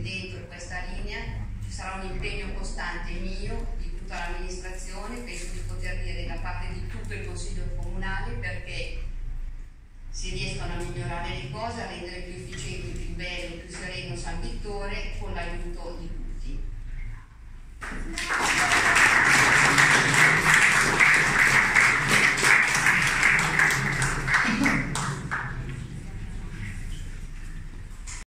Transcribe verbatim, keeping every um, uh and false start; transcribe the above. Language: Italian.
dentro questa linea ci sarà un impegno costante mio, di tutta l'amministrazione, penso di poter dire da parte di tutto il Consiglio Comunale, perché si riescono a migliorare le cose, a rendere più efficiente, più bello, più sereno San Vittore con l'aiuto di tutti.